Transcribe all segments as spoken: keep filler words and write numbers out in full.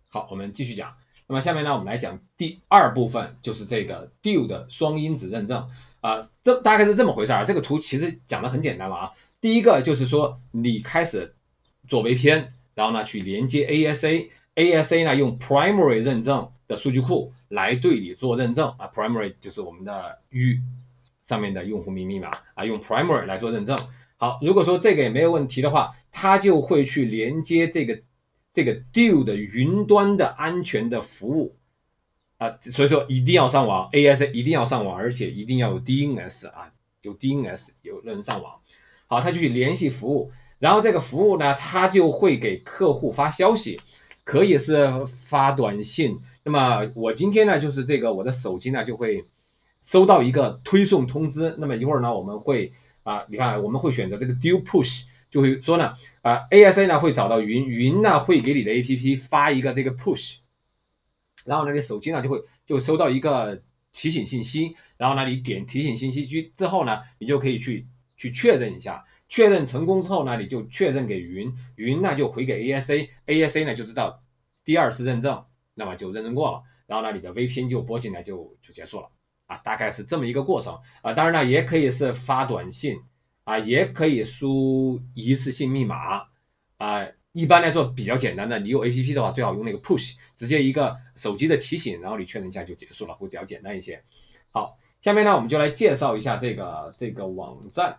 好，我们继续讲。那么下面呢，我们来讲第二部分，就是这个 D U 的双因子认证啊、呃，这大概是这么回事啊。这个图其实讲的很简单了啊。第一个就是说，你开始做 V P N， 然后呢去连接 A S A，A S A 呢用 primary 认证的数据库来对你做认证啊。primary 就是我们的域上面的用户名密码啊，用 primary 来做认证。好，如果说这个也没有问题的话，它就会去连接这个。这个 D U 的云端的安全的服务啊，所以说一定要上网 ，A S A 一定要上网，而且一定要有 D N S 啊，有 D N S 有人上网。好，他就去联系服务，然后这个服务呢，他就会给客户发消息，可以是发短信。那么我今天呢，就是这个我的手机呢就会收到一个推送通知，那么一会儿呢我们会啊，你看我们会选择这个 D U Push， 就会说呢。啊、呃、，A S A 呢会找到云，云呢会给你的 A P P 发一个这个 push， 然后呢你手机呢就会就收到一个提醒信息，然后呢你点提醒信息之后呢，你就可以去去确认一下，确认成功之后呢，你就确认给云，云呢就回给 A S A，A S A 呢就知道第二次认证，那么就认证过了，然后呢你的 V P N 就拨进来就就结束了啊，大概是这么一个过程啊，当然呢也可以是发短信。啊，也可以输一次性密码啊。一般来说比较简单的，你有 A P P 的话，最好用那个 push， 直接一个手机的提醒，然后你确认一下就结束了，会比较简单一些。好，下面呢我们就来介绍一下这个这个网站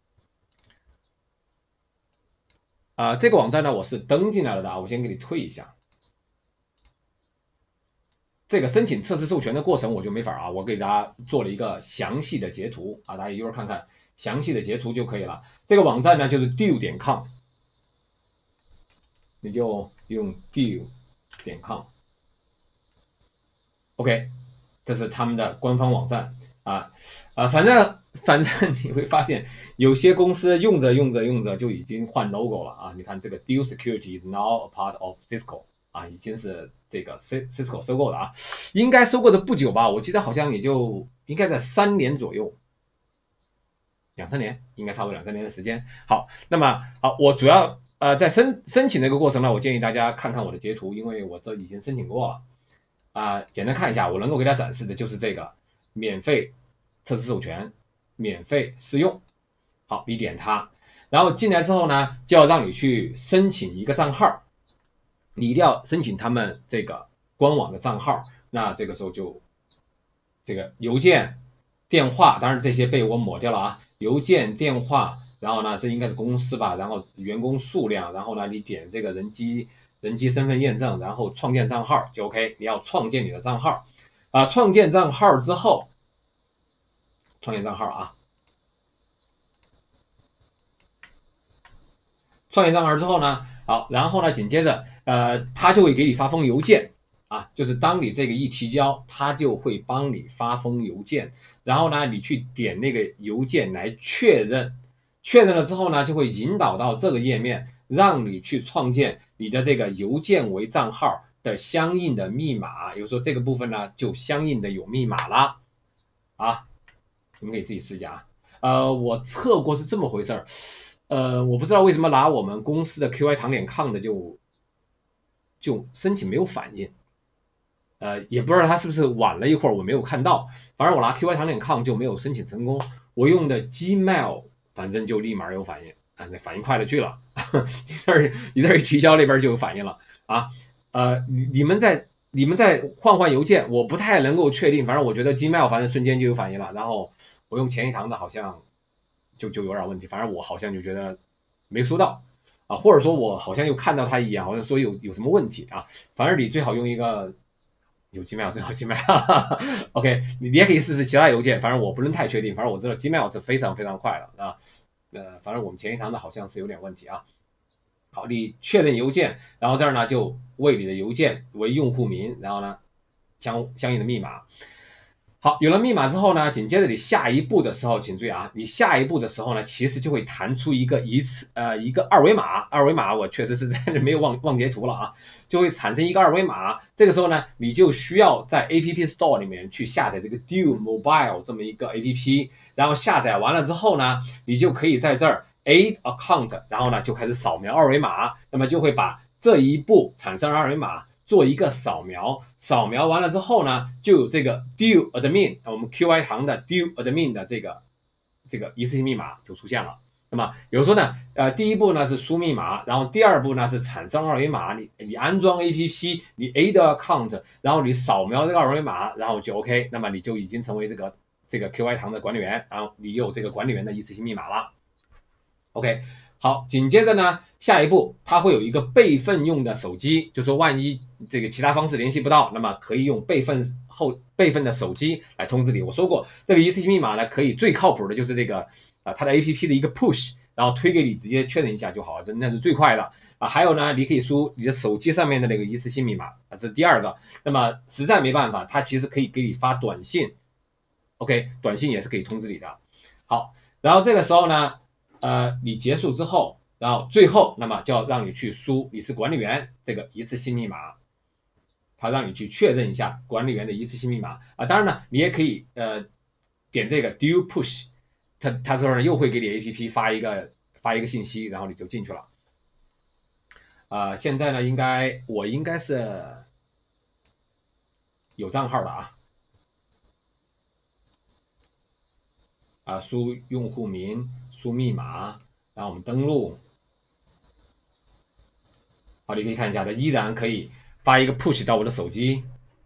啊、呃，这个网站呢我是登进来了的啊，我先给你退一下。这个申请测试授权的过程我就没法啊，我给大家做了一个详细的截图啊，大家一会儿看看详细的截图就可以了。这个网站呢就是 D U 点 com， 你就用 D U 点 com，OK， 这是他们的官方网站啊啊，反正反正你会发现有些公司用着用着用着就已经换 logo 了啊，你看这个 D U Security is now a part of Cisco。啊，已经是这个 Cisco 收购的啊，应该收购的不久吧？我记得好像也就应该在三年左右，两三年，应该差不多两三年的时间。好，那么好，我主要呃在申申请的一个过程呢，我建议大家看看我的截图，因为我这已经申请过了啊、呃，简单看一下，我能够给大家展示的就是这个免费测试授权，免费试用。好，你点它，然后进来之后呢，就要让你去申请一个账号。你一定要申请他们这个官网的账号，那这个时候就这个邮件、电话，当然这些被我抹掉了啊，邮件、电话，然后呢，这应该是公司吧，然后员工数量，然后呢，你点这个人机人机身份验证，然后创建账号就 OK， 你要创建你的账号啊，创建账号之后，创建账号啊，创建账号之后呢，好，然后呢，紧接着。呃，他就会给你发封邮件啊，就是当你这个一提交，他就会帮你发封邮件，然后呢，你去点那个邮件来确认，确认了之后呢，就会引导到这个页面，让你去创建你的这个邮件为账号的相应的密码，比如说这个部分呢，就相应的有密码啦，啊，你们可以自己试一下啊。呃，我测过是这么回事儿，呃，我不知道为什么拿我们公司的 Q I 糖点 com 的就。就申请没有反应，呃，也不知道他是不是晚了一会儿，我没有看到。反正我拿 Q Y 糖点 com 就没有申请成功，我用的 Gmail 反正就立马有反应啊，那反应快了去了，你这儿你这儿提交那边就有反应了啊。呃，你你们再你们再换换邮件，我不太能够确定，反正我觉得 Gmail 反正瞬间就有反应了，然后我用前一堂的好像就就有点问题，反正我好像就觉得没收到。啊，或者说我好像又看到他一眼，好像说有有什么问题啊。反正你最好用一个有 Gmail 最好 Gmail，OK， 你也可以试试其他邮件，反正我不能太确定，反正我知道 Gmail 是非常非常快的啊。呃，反正我们前一堂的好像是有点问题啊。好，你确认邮件，然后这儿呢就为你的邮件为用户名，然后呢相相应的密码。好，有了密码之后呢，紧接着你下一步的时候，请注意啊，你下一步的时候呢，其实就会弹出一个一次呃一个二维码，二维码我确实是在没有忘忘截图了啊，就会产生一个二维码。这个时候呢，你就需要在 A P P Store 里面去下载这个 D U Mobile 这么一个 A P P， 然后下载完了之后呢，你就可以在这儿 Add Account， 然后呢就开始扫描二维码，那么就会把这一步产生二维码做一个扫描，扫描完了之后呢，就有这个 do admin 我们 Q I 行的 do admin 的这个这个一次性密码就出现了。那么比如说呢，呃，第一步呢是输密码，然后第二步呢是产生二维码，你你安装 A P P， 你 A 的 account， 然后你扫描这个二维码，然后就 OK， 那么你就已经成为这个这个 Q I 行的管理员，然后你有这个管理员的一次性密码了。OK， 好，紧接着呢，下一步它会有一个备份用的手机，就说万一这个其他方式联系不到，那么可以用备份后备份的手机来通知你。我说过，这个一次性密码呢，可以最靠谱的就是这个。啊，它的 A P P 的一个 push， 然后推给你，直接确认一下就好了，那是最快的啊。还有呢，你可以输你的手机上面的那个一次性密码啊，这是第二个。那么实在没办法，它其实可以给你发短信 ，OK， 短信也是可以通知你的。好，然后这个时候呢，呃，你结束之后，然后最后那么就要让你去输你是管理员这个一次性密码，它让你去确认一下管理员的一次性密码啊。当然呢，你也可以呃点这个 do push。他他说呢又会给你 A P P 发一个发一个信息，然后你就进去了。啊、呃，现在呢，应该我应该是有账号的啊，啊，输用户名，输密码，然后我们登录。好，你可以看一下，它依然可以发一个 push 到我的手机。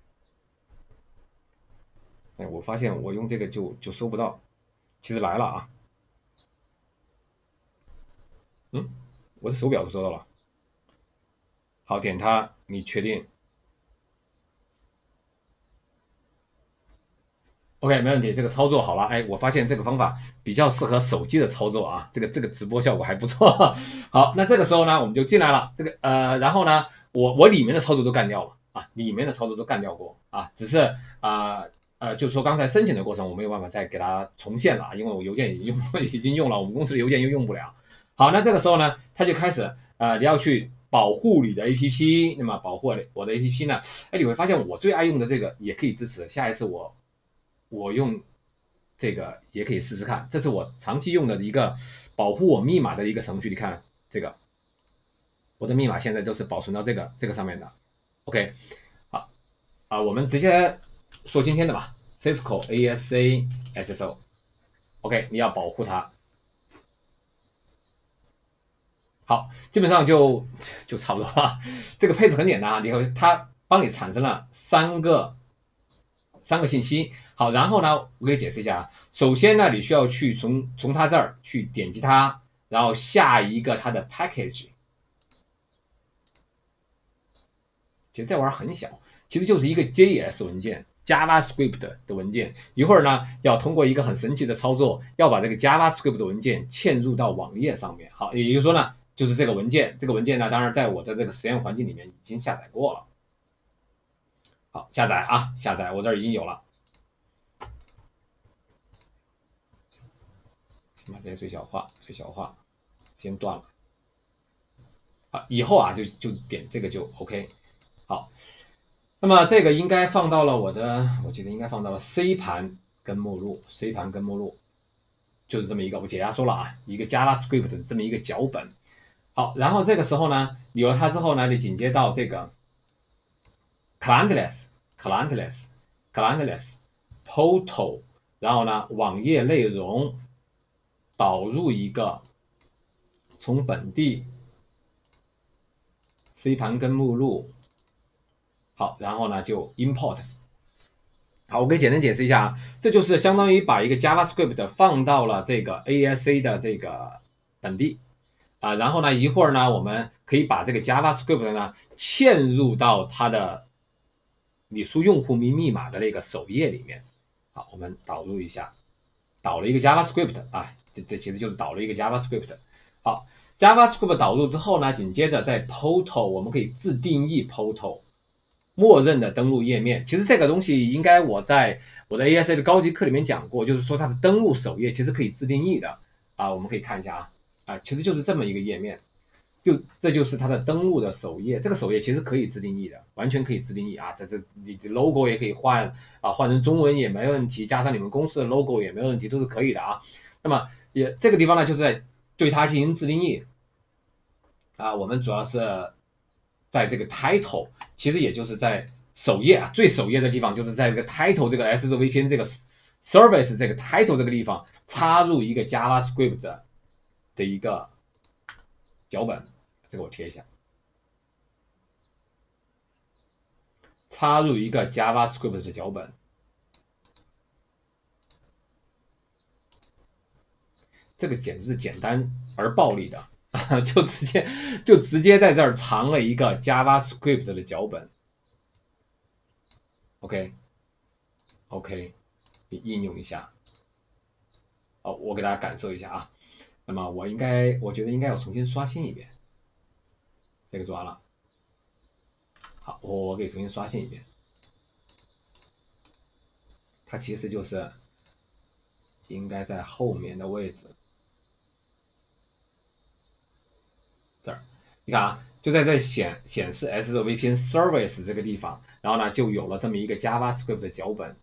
哎，我发现我用这个就就收不到，其实来了啊。嗯，我的手表都收到了。好，点它，你确定 ？OK， 没问题，这个操作好了。哎，我发现这个方法比较适合手机的操作啊，这个这个直播效果还不错。好，那这个时候呢，我们就进来了。这个呃，然后呢，我我里面的操作都干掉了啊，里面的操作都干掉过啊，只是啊。呃呃，就是说刚才申请的过程我没有办法再给它重现了，因为我邮件已经用已经用了，我们公司的邮件又用不了。好，那这个时候呢，它就开始呃，你要去保护你的 A P P， 那么保护我的 A P P 呢，哎，你会发现我最爱用的这个也可以支持，下一次我我用这个也可以试试看，这是我长期用的一个保护我密码的一个程序，你看这个，我的密码现在都是保存到这个这个上面的。OK， 好啊，我们直接说今天的吧 ，Cisco A S A S S O。OK， 你要保护它。好，基本上就就差不多了。这个配置很简单啊，你会它帮你产生了三个三个信息。好，然后呢，我给你解释一下。首先呢，你需要去从从它这儿去点击它，然后下一个它的 package。其实这玩意儿很小，其实就是一个 J S 文件 ，JavaScript 的文件。一会儿呢，要通过一个很神奇的操作，要把这个 JavaScript 的文件嵌入到网页上面。好，也就是说呢，就是这个文件，这个文件呢，当然在我的这个实验环境里面已经下载过了。好，下载啊，下载，我这儿已经有了。先把这些最小化，最小化，先断了。好，以后啊，就就点这个就 OK。好，那么这个应该放到了我的，我记得应该放到了 C 盘跟目录 ，C 盘跟目录，就是这么一个，我解压缩了啊，一个 JavaScript 的这么一个脚本。好，然后这个时候呢，有了它之后呢，你紧接到这个 clientless，clientless，clientless，portal， 然后呢，网页内容导入一个从本地 C 盘跟目录。好，然后呢就 import。好，我给简单解释一下啊，这就是相当于把一个 JavaScript 放到了这个 A S A 的这个本地啊，然后呢一会儿呢我们可以把这个 JavaScript 呢嵌入到它的你输用户名密码的那个首页里面。好，我们导入一下，导了一个 JavaScript 啊，这这其实就是导了一个 JavaScript。好 ，JavaScript 导入之后呢，紧接着在 Portal 我们可以自定义 Portal。默认的登录页面，其实这个东西应该我在我的 A S A 的高级课里面讲过，就是说它的登录首页其实可以自定义的啊，我们可以看一下啊啊，其实就是这么一个页面，就这就是它的登录的首页，这个首页其实可以自定义的，完全可以自定义啊，这这你的 logo 也可以换啊，换成中文也没问题，加上你们公司的 logo 也没问题，都是可以的啊。那么也这个地方呢，就是在对它进行自定义啊，我们主要是在这个 title 其实也就是在首页啊，最首页的地方，就是在这个 title 这个 S S O V P N 这个 service 这个 title 这个地方插入一个 JavaScript 的的一个脚本，这个我贴一下，插入一个 JavaScript 的脚本，这个简直是简单而暴力的，就直接就直接在这儿藏了一个 JavaScript 的脚本。OK OK， 应用一下。哦，我给大家感受一下啊。那么我应该，我觉得应该要重新刷新一遍。这个做完了，好，我我给重新刷新一遍。它其实就是应该在后面的位置，这儿，你看啊，就在这显显示 S S O V P N Service 这个地方，然后呢就有了这么一个 JavaScript 的脚本，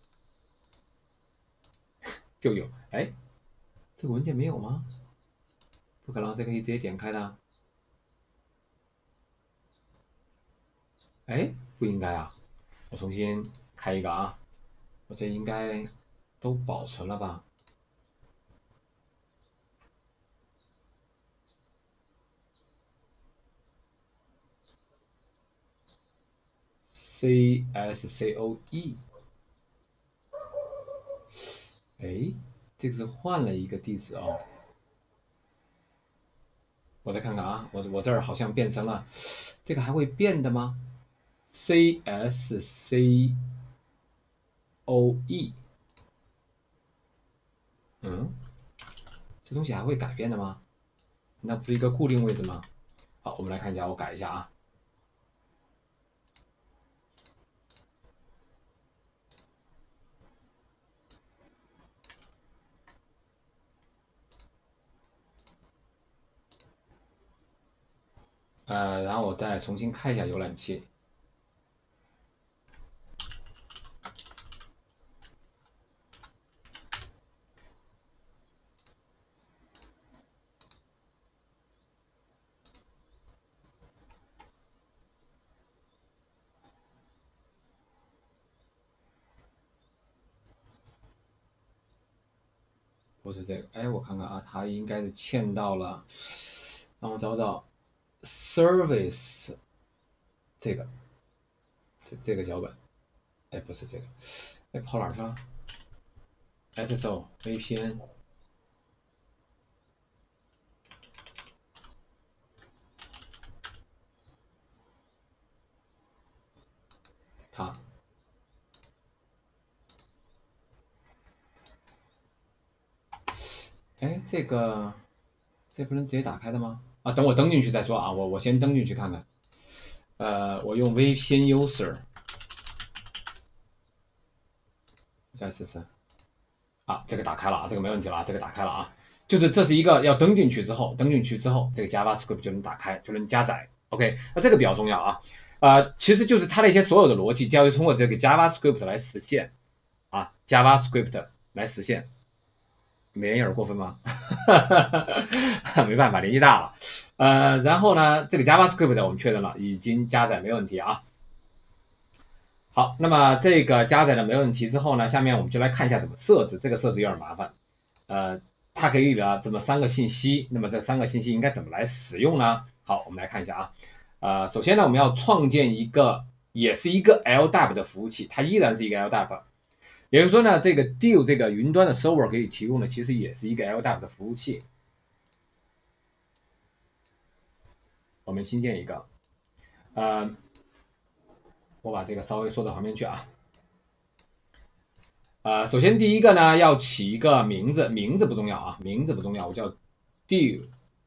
就有，哎，这个文件没有吗？不可能，这个可以直接点开的。哎，不应该啊，我重新开一个啊，我这应该都保存了吧？C S C O E， 哎，这个是换了一个地址哦。我再看看啊，我我这儿好像变成了，这个还会变的吗？C S C O E， 嗯，这东西还会改变的吗？那不是一个固定位置吗？好，我们来看一下，我改一下啊。呃，然后我再重新开一下浏览器。不是这个，哎，我看看啊，它应该是嵌到了，让我找找 service 这个，是这个脚本，哎，不是这个，哎，跑哪儿去了 ？S S O V P N， 它，哎，这个这不能直接打开的吗？啊，等我登进去再说啊，我我先登进去看看。呃，我用 V P N user， 再试试。啊，这个打开了啊，这个没问题了啊，这个打开了啊。就是这是一个要登进去之后，登进去之后，这个 JavaScript 就能打开，就能加载。OK，那这个比较重要啊。呃，其实就是它的一些所有的逻辑，都要通过这个 JavaScript 来实现啊，JavaScript 来实现。没人有点过分吗？没办法，年纪大了。呃，然后呢，这个 JavaScript 我们确认了已经加载没问题啊。好，那么这个加载了没问题之后呢，下面我们就来看一下怎么设置。这个设置有点麻烦，呃，它给你了这么三个信息，那么这三个信息应该怎么来使用呢？好，我们来看一下啊。呃，首先呢，我们要创建一个，也是一个 L D A P 的服务器，它依然是一个 L D A P，也就是说呢，这个 Deal 这个云端的 server 给你提供的其实也是一个 L D A P 的服务器。我们新建一个，呃，我把这个稍微缩到旁边去啊。呃，首先第一个呢，要起一个名字，名字不重要啊，名字不重要，我叫 Deal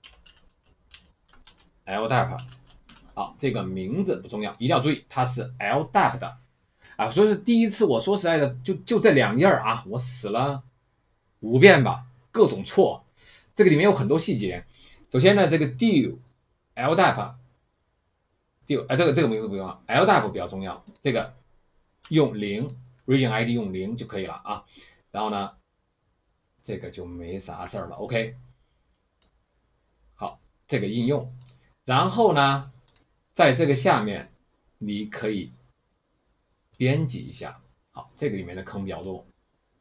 L D A P。好，这个名字不重要，一定要注意它是 L D A P 的啊。所以是第一次，我说实在的，就就这两页啊，我死了五遍吧，各种错。这个里面有很多细节。首先呢，这个 Deal L D A P，Deal 哎，这个这个名字不用了 ，L D A P 比较重要，这个用零 region I D 用零就可以了啊。然后呢，这个就没啥事儿了。OK， 好，这个应用，然后呢，在这个下面你可以编辑一下。好，这个里面的坑比较多。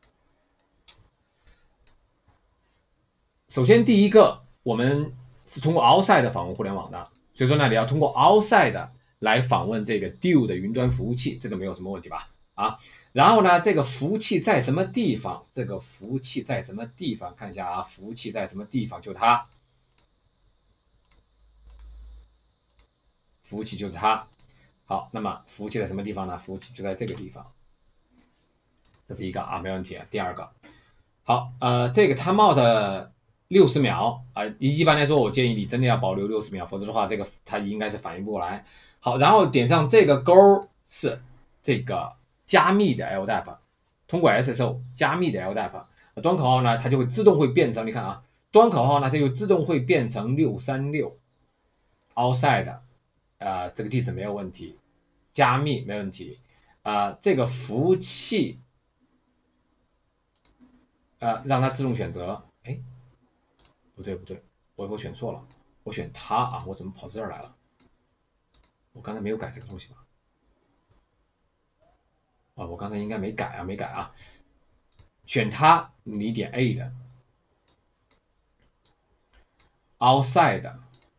首先第一个，我们是通过 outside 访问互联网的，所以说呢，你要通过 outside 来访问这个 D U 的云端服务器，这个没有什么问题吧？啊，然后呢，这个服务器在什么地方？这个服务器在什么地方？看一下啊，服务器在什么地方？就它，服务器就是它。好，那么服务器在什么地方呢？服务器就在这个地方，这是一个啊，没问题啊。第二个，好，呃，这个 timeout 六十秒啊、呃，一般来说，我建议你真的要保留六十秒，否则的话，这个它应该是反应不过来。好，然后点上这个勾是这个加密的 L D A P， 通过 S S O 加密的 L D A P， 端口号呢，它就会自动会变成，你看啊，端口号呢，它就自动会变成六三六 outside， 呃，这个地址没有问题，加密没问题，啊、呃，这个服务器。呃，让它自动选择。哎，不对不对，我我选错了，我选它啊，我怎么跑到这儿来了？我刚才没有改这个东西吧？啊，我刚才应该没改啊，没改啊。选它，你点 A 的 outside，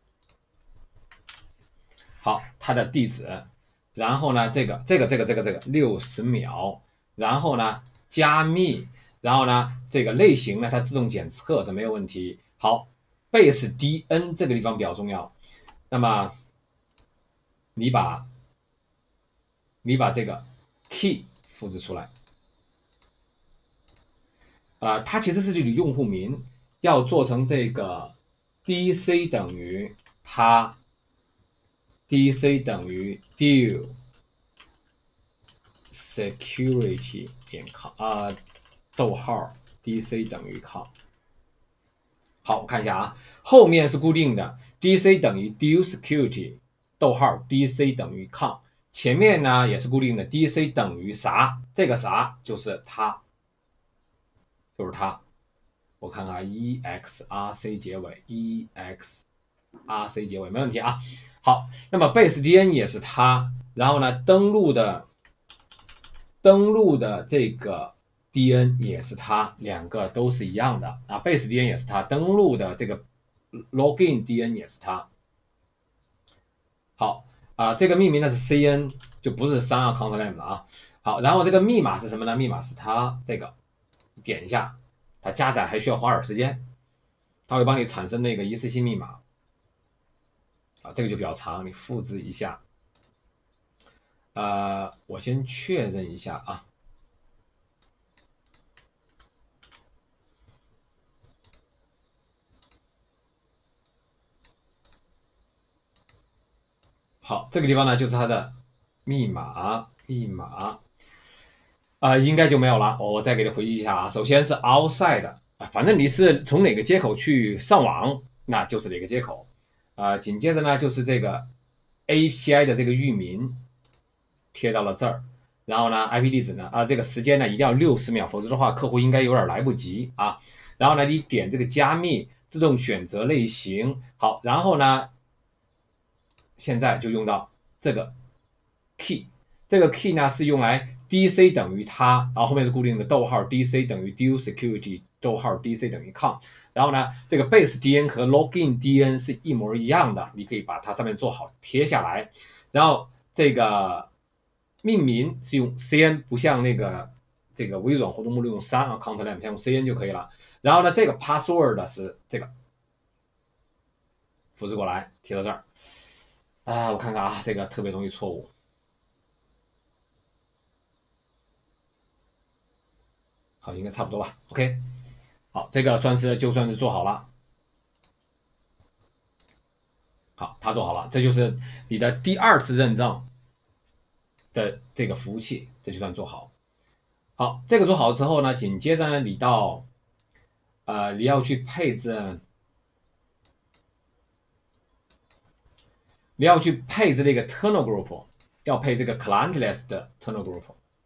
好，它的地址，然后呢，这个这个这个这个这个六十秒，然后呢加密，然后呢这个类型呢它自动检测，这没有问题。好，base D N 这个地方比较重要，那么你把你把这个 key 复制出来，啊、呃，它其实是这里用户名，要做成这个 D C 等于它 D C 等于 deal security 点 com 啊、呃，逗号 D C 等于 com。好，我看一下啊，后面是固定的 D C 等于 deal security 逗号 D C 等于 com。前面呢也是固定的 D C 等于啥，这个啥就是它，就是它。我看看 E X R C 结尾 E X R C 结尾没问题啊。好，那么 base D N 也是它，然后呢登录的登录的这个 D N 也是它，两个都是一样的啊。base D N 也是它，登录的这个 login D N 也是它。好啊，这个命名的是 C N， 就不是三 account name 了啊。好，然后这个密码是什么呢？密码是它这个，点一下，它加载还需要花点时间，它会帮你产生那个一次性密码啊，这个就比较长，你复制一下。呃，我先确认一下啊。好，这个地方呢就是它的密码，密码啊、呃，应该就没有了。我再给你回忆一下啊。首先是 outside 啊，反正你是从哪个接口去上网，那就是哪个接口。啊、呃，紧接着呢就是这个 A P I 的这个域名贴到了这儿，然后呢 I P 地址呢啊，这个时间呢一定要六十秒，否则的话客户应该有点来不及啊。然后呢你点这个加密，自动选择类型，好，然后呢现在就用到这个 key， 这个 key 呢是用来 D C 等于它，然后后面是固定的逗号 D C 等于 deal security 逗号 D C 等于 com， 然后呢这个 base D N 和 login D N 是一模一样的，你可以把它上面做好贴下来，然后这个命名是用 C N， 不像那个这个微软活动目录用三 account name， 它用 C N 就可以了。然后呢这个 password 是这个，复制过来贴到这儿。啊，我看看啊，这个特别容易错误。好，应该差不多吧。OK， 好，这个算是就算是做好了。好，他做好了，这就是你的第二次认证的这个服务器，这就算做好。好，这个做好之后呢，紧接着呢，你到呃你要去配置，你要去配置这个 kernel group， 要配这个 clientless 的 kernel group。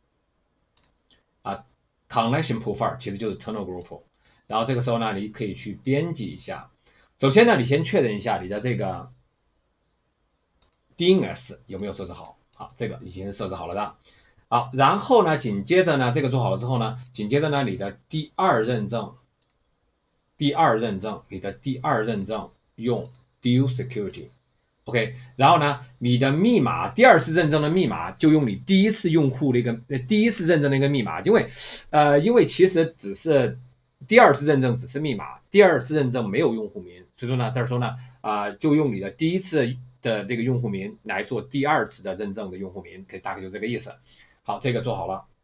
啊 ，connection profile 其实就是 kernel group， 然后这个时候呢，你可以去编辑一下。首先呢，你先确认一下你的这个 D N S 有没有设置好。 好，这个已经是设置好了的。好，然后呢，紧接着呢，这个做好了之后呢，紧接着呢，你的第二认证，第二认证，你的第二认证用 Dual Security。OK， 然后呢，你的密码第二次认证的密码就用你第一次用户那个呃第一次认证的那个密码，因为呃因为其实只是第二次认证只是密码，第二次认证没有用户名，所以说呢这儿说呢啊、呃、就用你的第一次的这个用户名来做第二次的认证的用户名，可以大概就这个意思。好，这个做好了。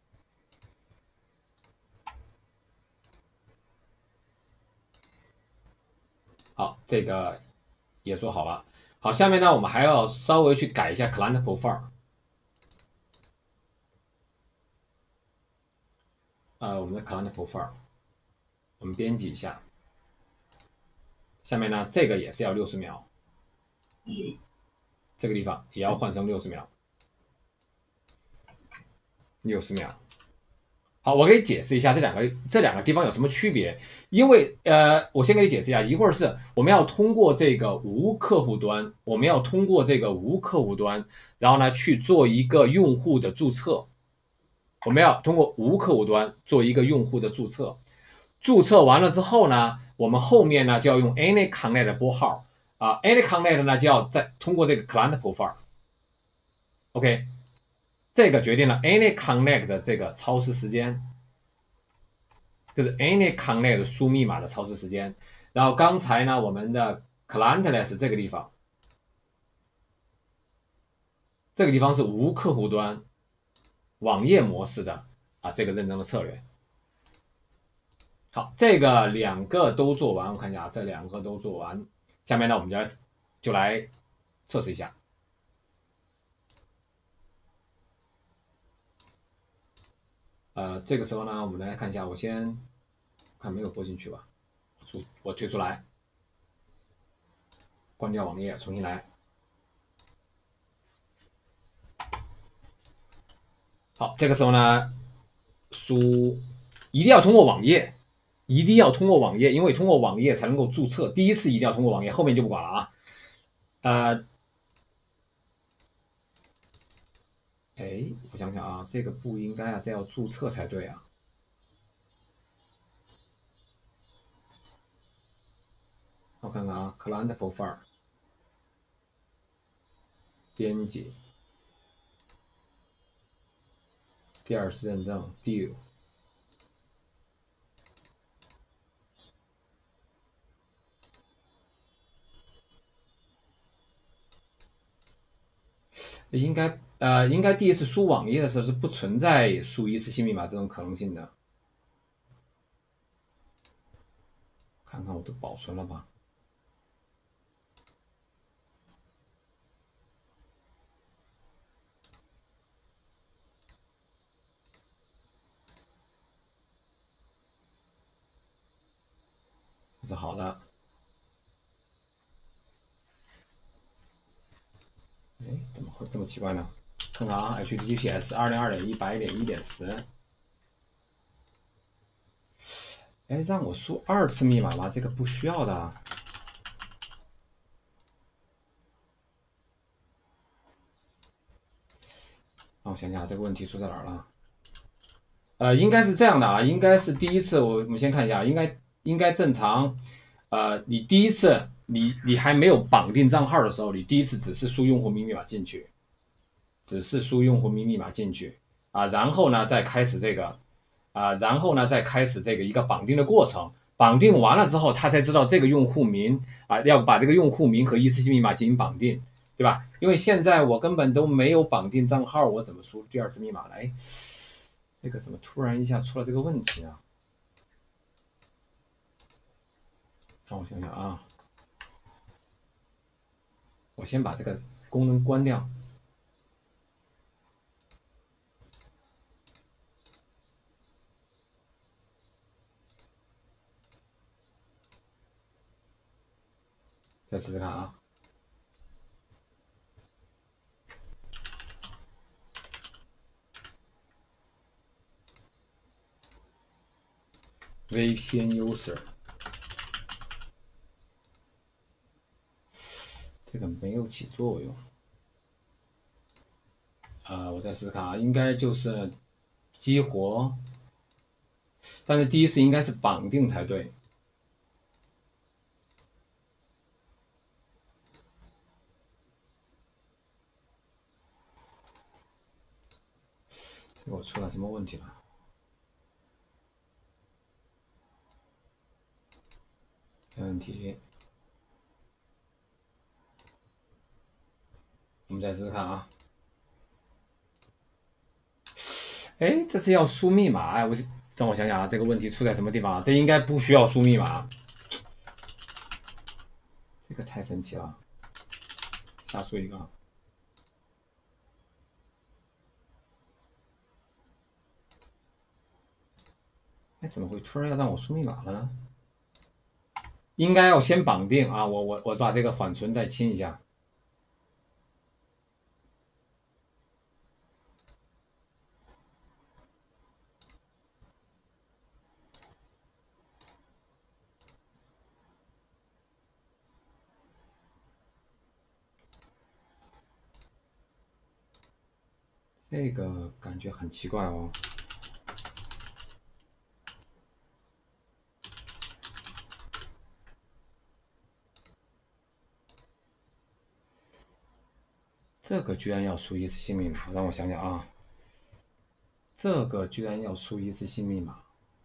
好，这个也做好了。好，下面呢我们还要稍微去改一下 Client Profile。呃，我们的 Client Profile， 我们编辑一下。下面呢，这个也是要六十秒，这个地方也要换成六十秒，六十秒。好，我给你解释一下这两个这两个地方有什么区别。因为呃，我先给你解释一下，一会儿是我们要通过这个无客户端，我们要通过这个无客户端，然后呢去做一个用户的注册。我们要通过无客户端做一个用户的注册。注册完了之后呢，我们后面呢就要用 AnyConnect 的拨号啊 ，AnyConnect 呢就要再通过这个 Client Profile。OK， 这个决定了 AnyConnect 的这个超时时间，就是 AnyConnect 输密码的超时时间。然后刚才呢，我们的 Clientless 这个地方，这个地方是无客户端网页模式的啊这个认证的策略。好，这个两个都做完，我看一下啊，这两个都做完。下面呢，我们就来就来测试一下。呃，这个时候呢，我们来看一下，我先看没有播进去吧，出我退出来，关掉网页，重新来。好，这个时候呢，输一定要通过网页，一定要通过网页，因为通过网页才能够注册。第一次一定要通过网页，后面就不管了啊。呃，哎，我想想啊，这个不应该啊，这要注册才对啊。我看看啊 ，Client Profile 编辑，第二次认证 Deal。应该呃，应该第一次输网页的时候是不存在输一次性密码这种可能性的。看看我都保存了吧。这是好的。哎，怎么会这么奇怪呢？看看啊 ，H T T P S 二零二点一百点一点十。哎，让我输二次密码吗？这个不需要的。让我想想，这个问题出在哪儿了？呃，应该是这样的啊，应该是第一次，我我们先看一下，应该应该正常。呃，你第一次你你还没有绑定账号的时候，你第一次只是输用户名密码进去，只是输用户名密码进去啊，然后呢再开始这个啊，然后呢再开始这个一个绑定的过程。绑定完了之后，他才知道这个用户名啊，要把这个用户名和一次性密码进行绑定，对吧？因为现在我根本都没有绑定账号，我怎么输第二次密码来？这个怎么突然一下出了这个问题啊？让我想想啊，我先把这个功能关掉。再试试看啊。V P N user， 这个没有起作用。 呃，我再试试看啊，应该就是激活，但是第一次应该是绑定才对。这个我出了什么问题了？没问题，我们再试试看啊。哎，这是要输密码哎，我让我想想啊，这个问题出在什么地方啊？这应该不需要输密码，这个太神奇了。瞎输一个，哎，怎么会突然要让我输密码了呢？应该要先绑定啊，我我我把这个缓存再清一下。这个感觉很奇怪哦。这个居然要输一次新密码，让我想想啊，这个居然要输一次新密码。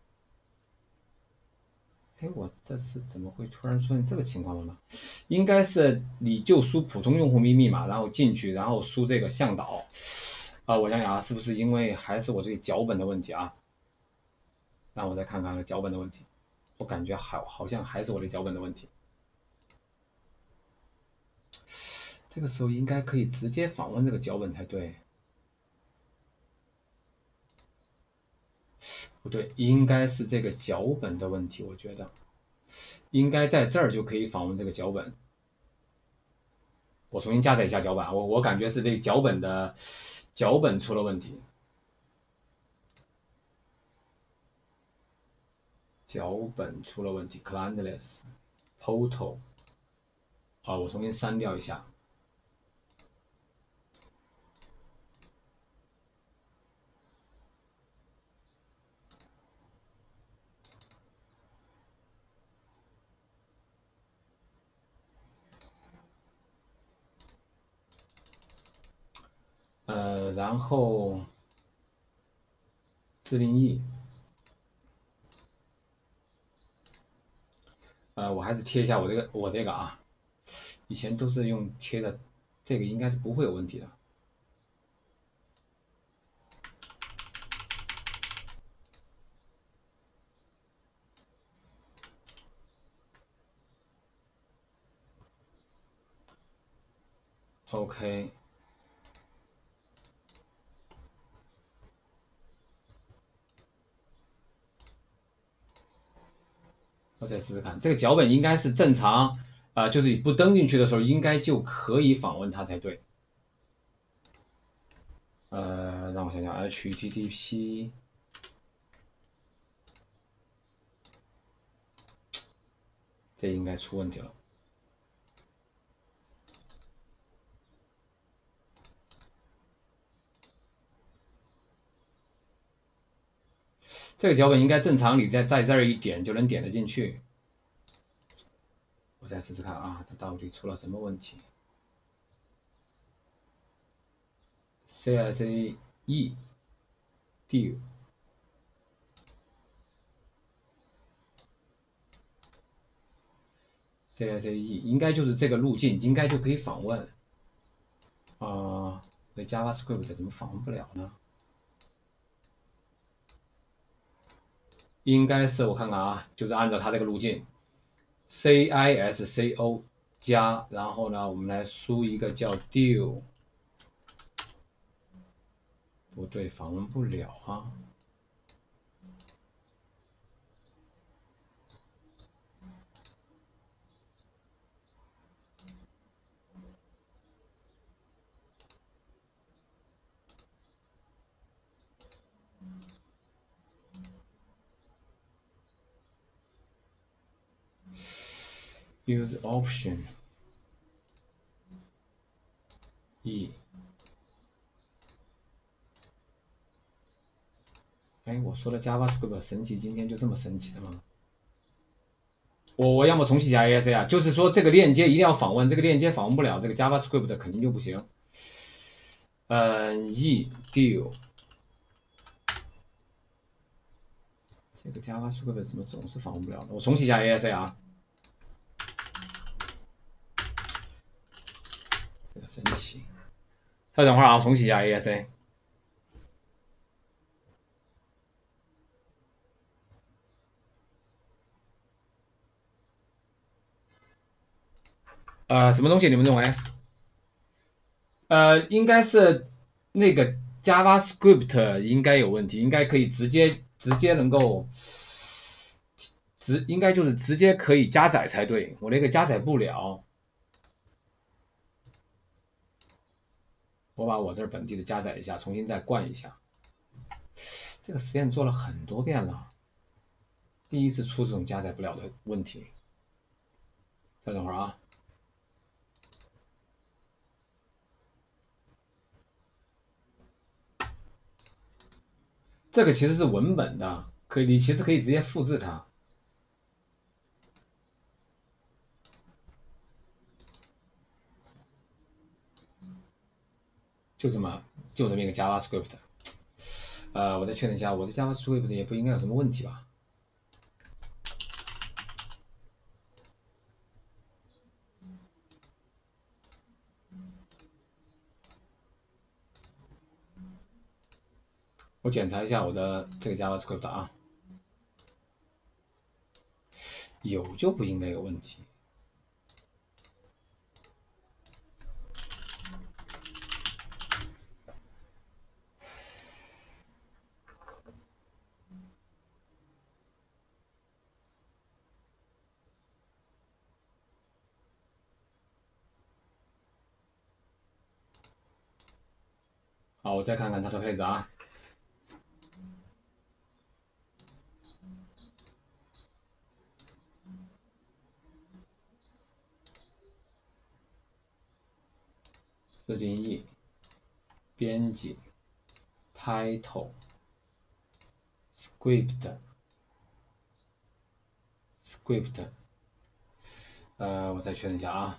哎，我这是怎么会突然出现这个情况了呢？应该是你就输普通用户名密码，然后进去，然后输这个向导。啊、呃我想想啊，是不是因为还是我这个脚本的问题啊？让我再看看脚本的问题。我感觉好好像还是我的脚本的问题。这个时候应该可以直接访问这个脚本才对。不对，应该是这个脚本的问题，我觉得应该在这儿就可以访问这个脚本。我重新加载一下脚本，我我感觉是这个脚本的脚本出了问题，脚本出了问题 ，Clientless Portal 啊，我重新删掉一下。呃，然后自定义，呃，我还是贴一下我这个我这个啊，以前都是用贴的，这个应该是不会有问题的。OK，我再试试看，这个脚本应该是正常，啊、呃就是你不登进去的时候，应该就可以访问它才对。呃，让我想想，H T T P，这应该出问题了。这个脚本应该正常，你在在这儿一点就能点得进去。我再试试看啊，它到底出了什么问题？C S A E D C S A E 应该就是这个路径，应该就可以访问。啊、呃，那 JavaScript 怎么访问不了呢？应该是我看看啊，就是按照它这个路径，C I S C O 加，然后呢，我们来输一个叫 deal，不对，访问不了啊。Use option E 哎，我说的 JavaScript 神奇，今天就这么神奇的吗？我我要么重启一下 A S A 啊，就是说这个链接一定要访问，这个链接访问不了，这个 JavaScript 肯定就不行。嗯 ，e deal， 这个 JavaScript 怎么总是访问不了呢？我重启一下 A S A 啊，这个神奇。再等会儿啊，我重启一下 A S A。呃，什么东西你们认为？呃，应该是那个 JavaScript 应该有问题，应该可以直接直接能够直，应该就是直接可以加载才对。我那个加载不了，我把我这儿本地的加载一下，重新再灌一下。这个实验做了很多遍了，第一次出这种加载不了的问题。再等会儿啊。这个其实是文本的，可以，你其实可以直接复制它，就这么就这么一个 JavaScript。呃，我再确认一下，我的 JavaScript 也不应该有什么问题吧？我检查一下我的这个 JavaScript 啊，有就不应该有问题。好，我再看看它的配置啊。自定义、编辑、title、script、script。呃，我再确认一下啊，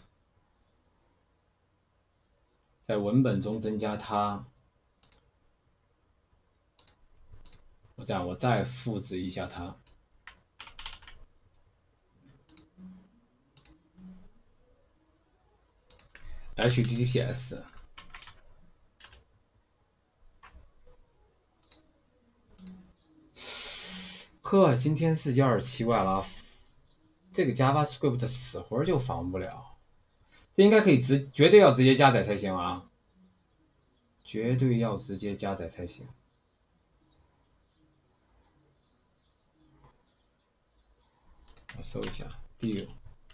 在文本中增加它。我这样，我再复制一下它。H T T P S。呵，今天是有点奇怪了，这个 JavaScript 死活就访问不了，这应该可以直，绝对要直接加载才行啊，绝对要直接加载才行。我搜一下 deal。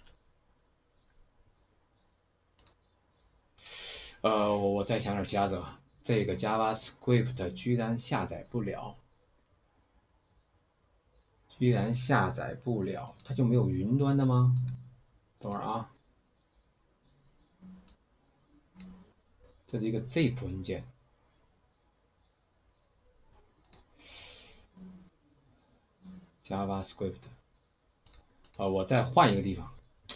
呃，我我再想点其他的，这个 JavaScript 居然下载不了，居然下载不了，它就没有云端的吗？等会儿啊，这是一个 zip 文件。JavaScript。啊、呃，我再换一个地方。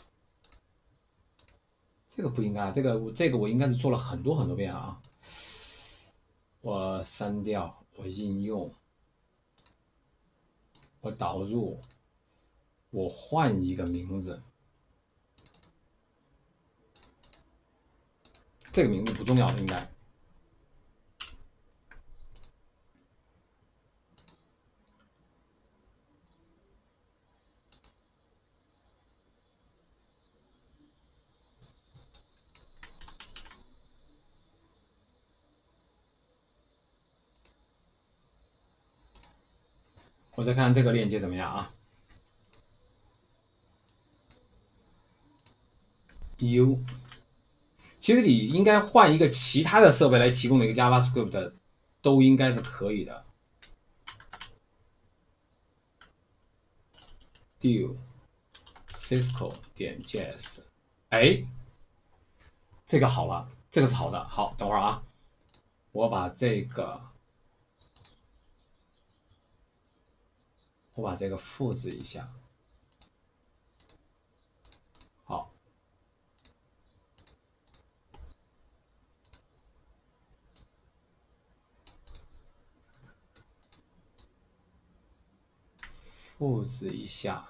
这个不应该，这个我这个我应该是做了很多很多遍啊。我删掉，我应用，我导入，我换一个名字。这个名字不重要，应该。我再看这个链接怎么样啊 ？U， 其实你应该换一个其他的设备来提供的一个 JavaScript， 都应该是可以的。deal cisco 点 js， 哎，这个好了，这个是好的。好，等会儿啊，我把这个我把这个复制一下，好，复制一下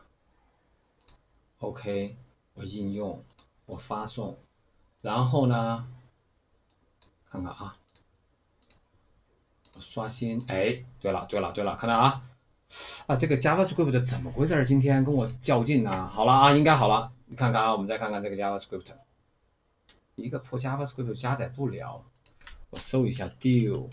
，OK， 我应用，我发送，然后呢，看看啊，我刷新，哎，对了对了对了，看到啊。啊，这个 JavaScript 怎么回事？今天跟我较劲呢？好了啊，应该好了。你看看啊，我们再看看这个 JavaScript， 一个破 JavaScript 加载不了。我搜一下 deal，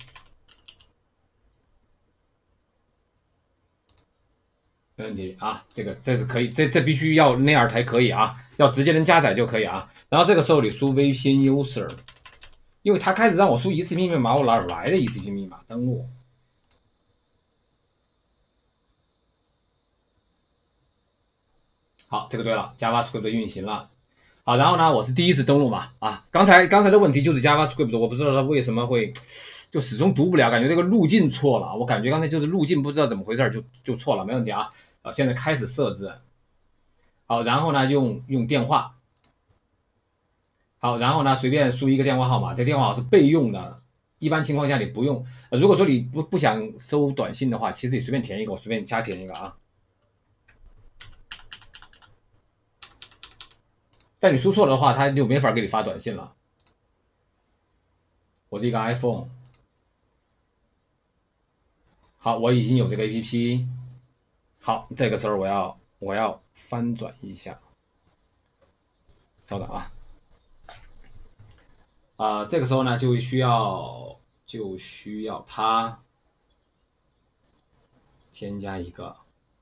没问题啊。这个这是可以，这这必须要那样才可以啊，要直接能加载就可以啊。然后这个时候你输 V P N user， 因为他开始让我输一次性密码，我哪来的一次性密码？登录。好，这个对了 ，JavaScript 运行了。好，然后呢，我是第一次登录嘛，啊，刚才刚才的问题就是 JavaScript， 我不知道它为什么会就始终读不了，感觉这个路径错了，我感觉刚才就是路径不知道怎么回事就就错了，没问题啊。啊，现在开始设置，好，然后呢用用电话，好，然后呢随便输一个电话号码，这电话号码是备用的，一般情况下你不用，呃、如果说你不不想收短信的话，其实你随便填一个，我随便瞎填一个啊。但你输错了的话，他就没法给你发短信了。我是一个 iPhone， 好，我已经有这个 A P P， 好，这个时候我要我要翻转一下，稍等啊，啊、呃，这个时候呢就需要就需要它添加一个，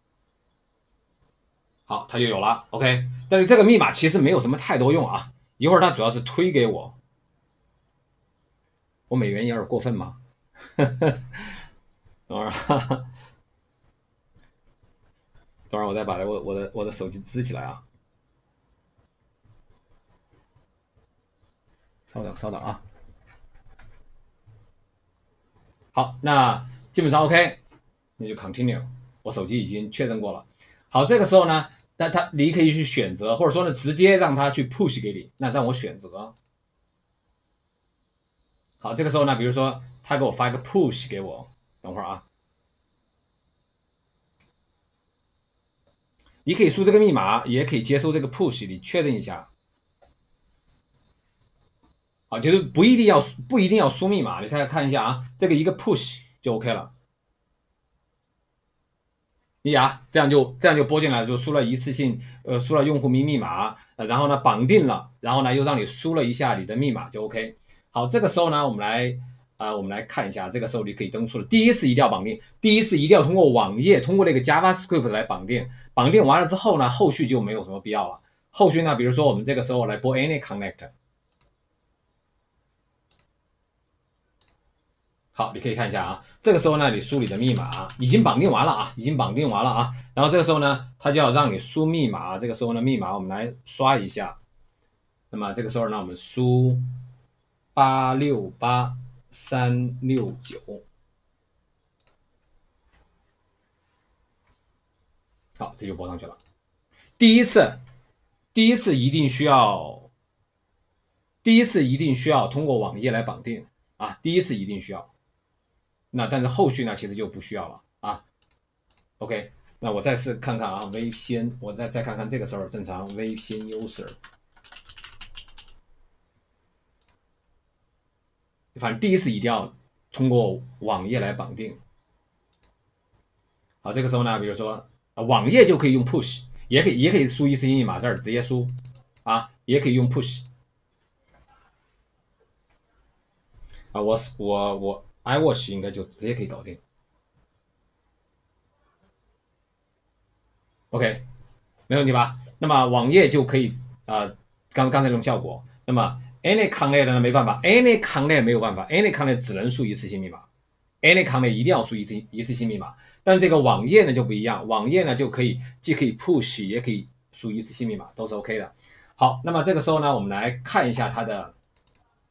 好，它就有了 ，OK。但是这个密码其实没有什么太多用啊，一会儿它主要是推给我，我美元有点过分吗？等会儿，等会儿我再把我我的我的手机支起来啊，稍等稍等啊。好，那基本上 OK，那就 continue。我手机已经确认过了。好，这个时候呢，那他你可以去选择，或者说呢，直接让他去 push 给你，那让我选择。好，这个时候呢，比如说他给我发一个 push 给我，等会儿啊，你可以输这个密码，也可以接收这个 push，你确认一下。啊，就是不一定要不一定要输密码，你看看一下啊，这个一个 push 就 OK 了。你啊，这样就这样就拨进来，就输了一次性，呃，输了用户名密码，呃，然后呢绑定了，然后呢又让你输了一下你的密码就 OK。好，这个时候呢，我们来啊、呃，我们来看一下，这个时候你可以登出了。第一次一定要绑定，第一次一定要通过网页，通过那个 JavaScript 来绑定，绑定完了之后呢，后续就没有什么必要了。后续呢，比如说我们这个时候来拨 any connect。好，你可以看一下啊，这个时候呢，你输你的密码已经绑定完了啊，已经绑定完了啊。然后这个时候呢，它就要让你输密码。这个时候呢，密码我们来刷一下。那么这个时候呢，我们输八六八三六九。好，这就拨上去了。第一次，第一次一定需要，第一次一定需要通过网页来绑定啊，第一次一定需要。那但是后续呢，其实就不需要了啊。OK，那我再试看看啊 ，V P N， 我再再看看这个时候正常 V P N user， 反正第一次一定要通过网页来绑定。好，这个时候呢，比如说啊，网页就可以用 push， 也可以也可以输一次性密码，这儿直接输啊，也可以用 push。啊，我我我 iWatch 应该就直接可以搞定。OK，没问题吧？那么网页就可以啊、呃，刚刚才这种效果。那么 any connect 呢没办法 ，any connect 没有办法 ，any connect 只能输一次性密码，any connect 一定要输一次一次性密码。但这个网页呢就不一样，网页呢就可以既可以 push 也可以输一次性密码，都是 OK 的。好，那么这个时候呢，我们来看一下它的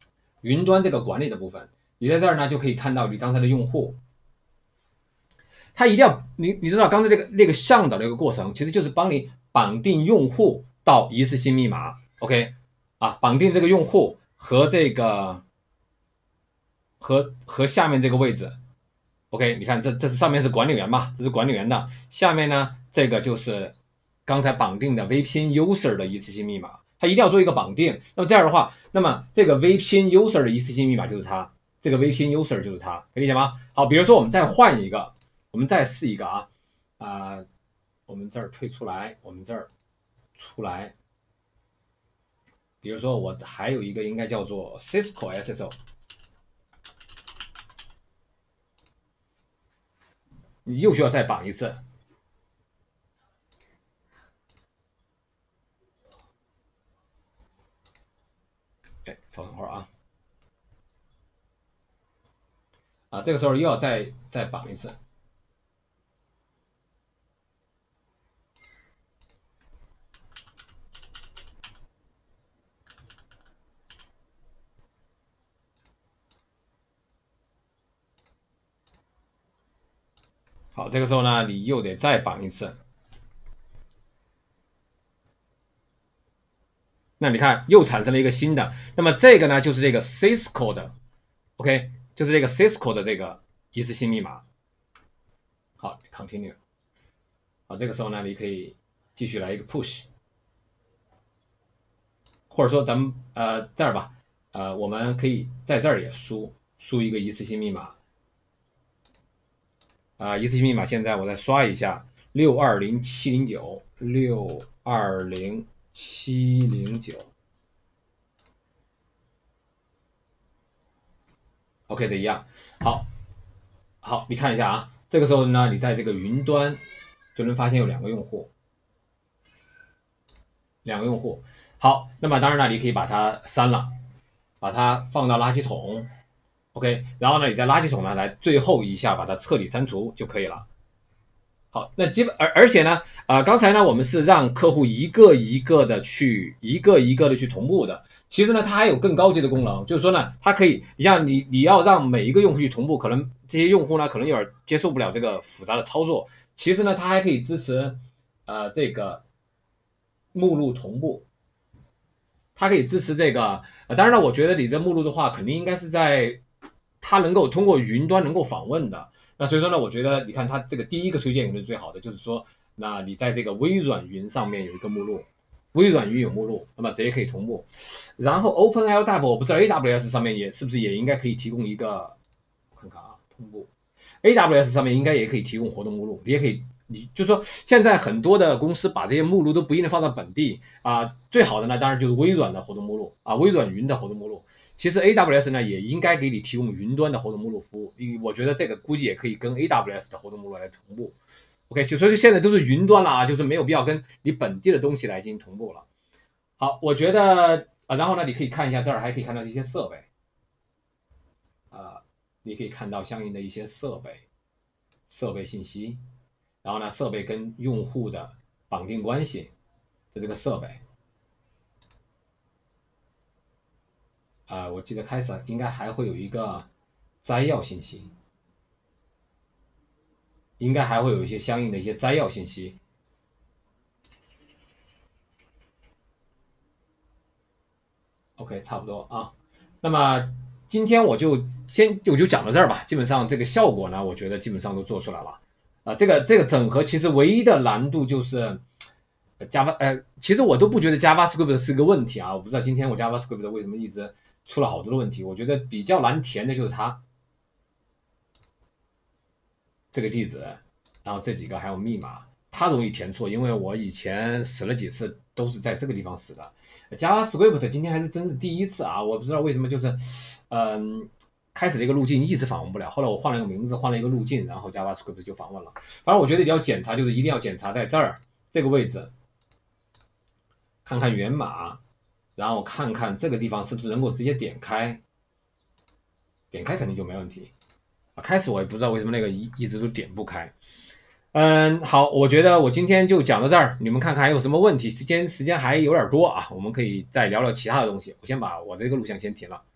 云端这个管理的部分。你在这儿呢就可以看到你刚才的用户。 它一定要你你知道刚才这个那个向导的一个过程，其实就是帮你绑定用户到一次性密码 ，OK 啊，绑定这个用户和这个和和下面这个位置 ，OK， 你看这这是上面是管理员嘛，这是管理员的，下面呢这个就是刚才绑定的 V P N user 的一次性密码，它一定要做一个绑定。那么这样的话，那么这个 V P N user 的一次性密码就是它，这个 V P N user 就是它，可以理解吗？好，比如说我们再换一个，我们再试一个啊啊、呃，我们这儿退出来，我们这儿出来，比如说我还有一个应该叫做 Cisco S S O。你又需要再绑一次。哎，稍等会儿啊，啊，这个时候又要再再绑一次。好，这个时候呢，你又得再绑一次。那你看，又产生了一个新的。那么这个呢，就是这个 Cisco 的 ，OK， 就是这个 Cisco 的这个一次性密码。好 ，Continue。好，这个时候呢，你可以继续来一个 Push， 或者说咱们呃这儿吧，呃，我们可以在这儿也输输一个一次性密码。啊、呃，一次性密码现在我再刷一下，六二零七零九六二零七零九。OK， 这一样。好，好，你看一下啊，这个时候呢，你在这个云端就能发现有两个用户，两个用户。好，那么当然了，你可以把它删了，把它放到垃圾桶。OK， 然后呢，你在垃圾桶呢来最后一下把它彻底删除就可以了。好，那基本而而且呢，啊、呃，刚才呢我们是让客户一个一个的去一个一个的去同步的。其实呢，它还有更高级的功能，就是说呢，它可以，你像你你要让每一个用户去同步，可能这些用户呢可能有点接受不了这个复杂的操作。其实呢，它还可以支持呃这个目录同步，它可以支持这个。呃，当然了，我觉得你这目录的话，肯定应该是在它能够通过云端能够访问的。那所以说呢，我觉得你看它这个第一个推荐可能是最好的，就是说，那你在这个微软云上面有一个目录，微软云有目录，那么直接可以同步。然后 OpenLDAP 我不知道 A W S 上面也是不是也应该可以提供一个，我看看啊，同步 A W S 上面应该也可以提供活动目录，你也可以。你就说现在很多的公司把这些目录都不一定放到本地啊，最好的呢当然就是微软的活动目录啊，微软云的活动目录。其实 A W S 呢也应该给你提供云端的活动目录服务，我觉得这个估计也可以跟 A W S 的活动目录来同步。OK， 所以现在都是云端了啊，就是没有必要跟你本地的东西来进行同步了。好，我觉得啊，然后呢，你可以看一下这儿，还可以看到这些设备啊，你可以看到相应的一些设备设备信息，然后呢，设备跟用户的绑定关系的这个设备。啊、呃，我记得开始应该还会有一个摘要信息，应该还会有一些相应的一些摘要信息。OK， 差不多啊。那么今天我就先我就讲到这儿吧。基本上这个效果呢，我觉得基本上都做出来了。啊，这个这个整合其实唯一的难度就是 Java， 呃，其实我都不觉得 JavaScript 是个问题啊。我不知道今天我 JavaScript 为什么一直出了好多的问题。我觉得比较难填的就是它这个地址，然后这几个还有密码，它容易填错，因为我以前死了几次都是在这个地方死的。JavaScript 今天还是真是第一次啊，我不知道为什么就是，嗯。开始的一个路径一直访问不了，后来我换了个名字，换了一个路径，然后 JavaScript 就访问了。反正我觉得你要检查，就是一定要检查在这儿这个位置，看看源码，然后看看这个地方是不是能够直接点开，点开肯定就没问题。啊，开始我也不知道为什么那个一一直都点不开。嗯，好，我觉得我今天就讲到这儿，你们看看还有什么问题？时间时间还有点多啊，我们可以再聊聊其他的东西。我先把我这个录像先停了。